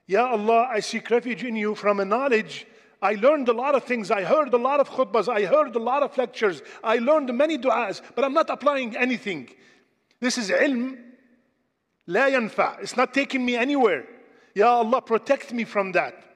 Ya Allah, I seek refuge in you from a knowledge. I learned a lot of things. I heard a lot of khutbahs. I heard a lot of lectures. I learned many du'as, but I'm not applying anything. This is ilm la yanfa. It's not taking me anywhere. Ya Allah, protect me from that.